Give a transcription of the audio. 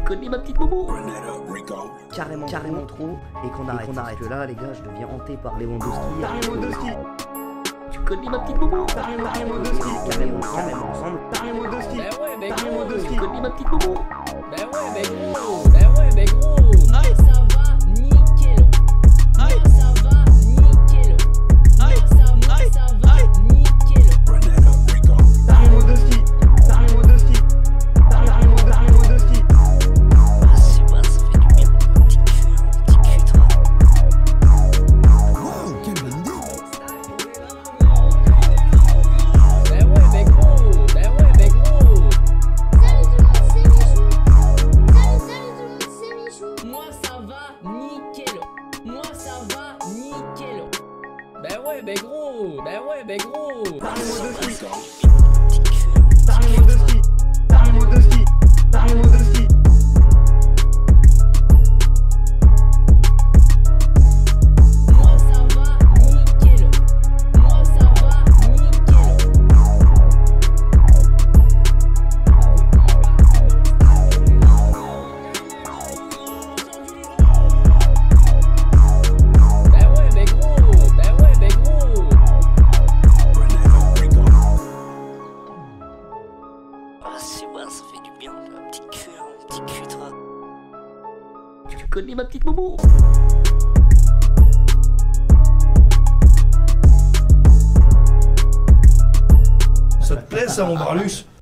connais ma petite moumou? Carrément trop. Et qu'on arrête. Parce que là, les gars, je deviens hanté par Lewandowski. Tu connais ma petite moumou? Carrément ensemble. Tu connais ma petite moumou? Ça fait du bien, un petit cul, toi. Tu connais ma petite moumou? Ça te plaît ça, mon Barlus?